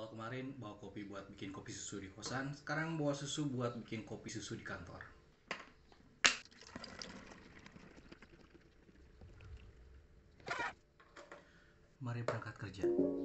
Kalau kemarin bawa kopi buat bikin kopi susu di kosan, sekarang bawa susu buat bikin kopi susu di kantor. Mari berangkat kerja.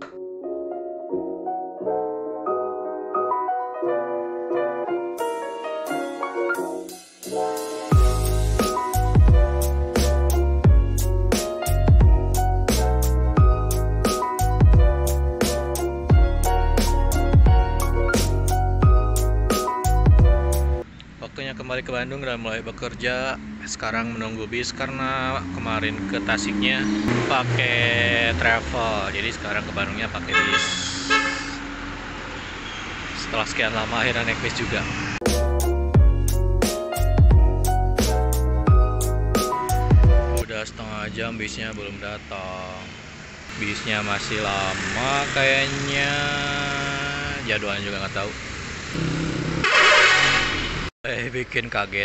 Waktunya kembali ke Bandung dan mulai bekerja. Sekarang menunggu bis karena kemarin ke Tasiknya pakai travel, jadi sekarang ke Bandungnya pakai bis. Setelah sekian lama akhirnya naik bis juga. Udah setengah jam bisnya belum datang. Bisnya masih lama kayaknya, jadwalnya juga nggak tahu. Bikin kaget.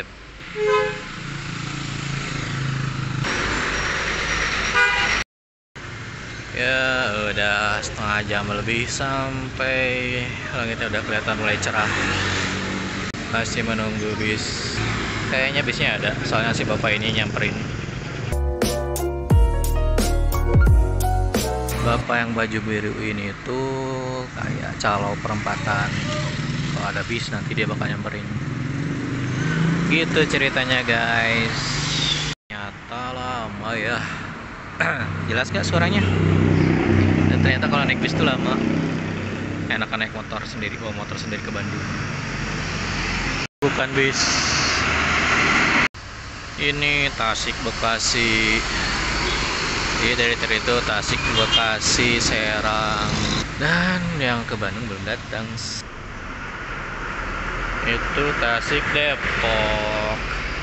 Ya udah setengah jam lebih sampai langitnya udah kelihatan mulai cerah. Masih menunggu bis. Kayaknya bisnya ada, soalnya si bapak ini nyamperin. Bapak yang baju biru ini tuh kayak calo perempatan. Kalau ada bis nanti dia bakal nyamperin. Gitu ceritanya guys. Ternyata lama ya. Jelas gak suaranya? Dan ternyata kalau naik bis tuh lama. Enakan naik motor sendiri, bawa motor sendiri ke Bandung. Bukan bis. Ini Tasik Bekasi. Jadi dari itu Tasik Bekasi Serang. Dan yang ke Bandung belum datang. Itu Tasik Depok.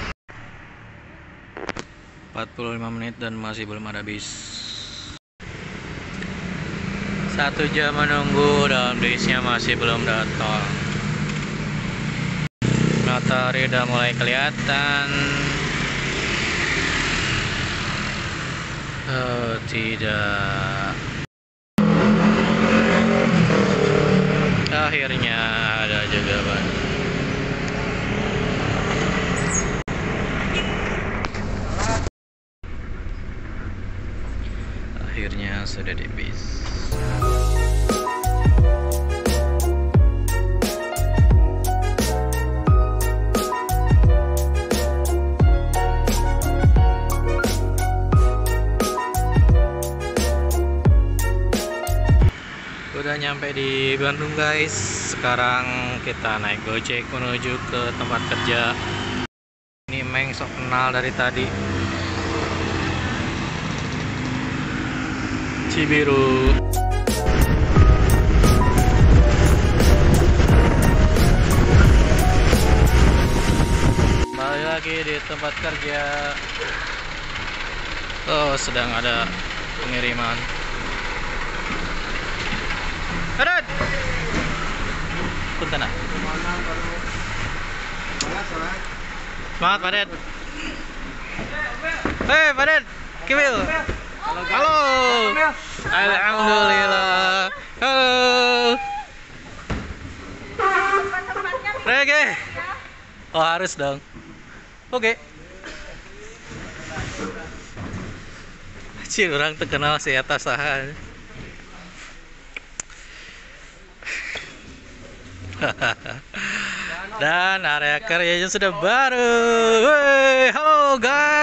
45 menit dan masih belum ada bis. 1 jam menunggu dan bisnya masih belum datang. Matahari udah mulai kelihatan. Oh tidak. Akhirnya ada juga Bang. Akhirnya sudah di bis. Udah nyampe di Bandung guys. Sekarang kita naik Gojek menuju ke tempat kerja. Ini Meng sok kenal dari tadi. Cibiru. Kembali lagi di tempat kerja. Oh, sedang ada pengiriman. Adot. Punten. Semangat, Padet. Hei, Padet. Kimil. Halo. Alhamdulillah. Halo. Rege. Oh, harus dong. Oke. Cil, orang terkenal si eta saha. Dan area karyanya sudah baru. Wey, halo guys.